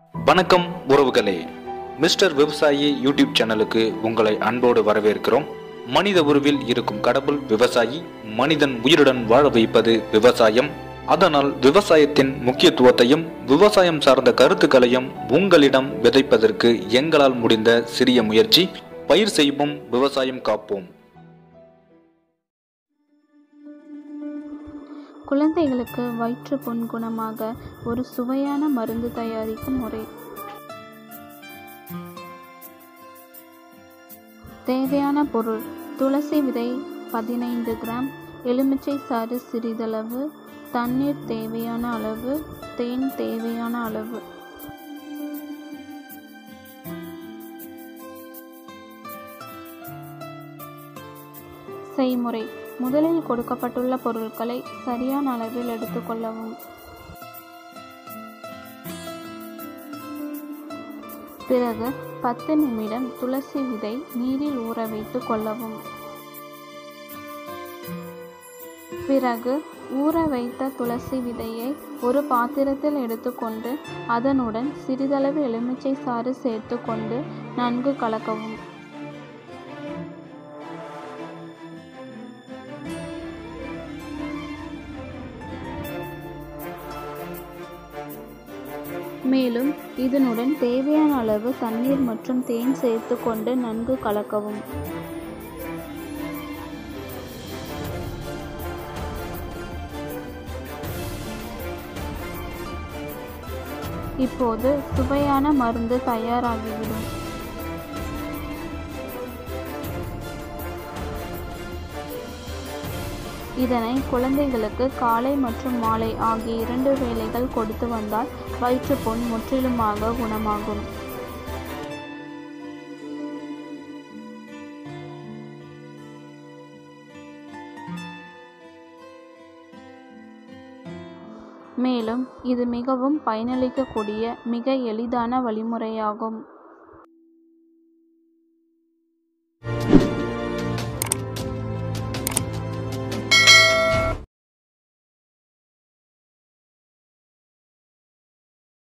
வணக்கம் உறவுகளே, மிஸ்டர் விவசாயி யூடியூப் சேனலுக்கு உங்களை அன்போடு வரவேற்கிறோம். மனித உருவில் இருக்கும் கடவுள் விவசாயி. மனிதன் உயிருடன் வாழ வைப்பது விவசாயம். அதனால் விவசாயத்தின் முக்கியத்துவத்தையும் விவசாயம் சார்ந்த கருத்துக்களையும் உங்களிடம் விதைப்பதற்கு எங்களால் முடிந்த சிறிய முயற்சி. பயிர் செய்வோம், விவசாயம் காப்போம். குழந்தைகளுக்கு வயிற்றுப்புண் குணமாக ஒரு சுவையான மருந்து தயாரிக்கும் முறை. தேவையான பொருள்: துளசி விதை 15 கிராம், எலுமிச்சை சாறு சிறிதளவு, தண்ணீர் தேவையான அளவு, தேன் தேவையான அளவு. செய்முறை: முதலில் கொடுக்கப்பட்டுள்ள பொருட்களை சரியான அளவில் எடுத்துக்கொள்ளவும். பிறகு 10 நிமிடம் துளசி விதை நீரில் ஊற வைத்து கொள்ளவும். பிறகு ஊற வைத்த துளசி விதையை ஒரு பாத்திரத்தில் எடுத்துக்கொண்டு அதனுடன் சிறிதளவு எலுமிச்சை சாறு சேர்த்து கொண்டு நன்கு கலக்கவும். மேலும் இதனுடன் தேவையான அளவு தண்ணீர் மற்றும் தேன் சேர்த்து கொண்டு நன்கு கலக்கவும். இப்போது சுவையான மருந்து தயாராகிவிடும். இதனை குழந்தைகளுக்கு காலை மற்றும் மாலை ஆகிய 2 வேளைகள் கொடுத்து வந்தால் வயிற்றுப்புண் முற்றிலுமாக குணமாகும். மேலும் இது மிகவும் பயனளிக்கக்கூடிய மிக எளிதான வழிமுறையாகும்.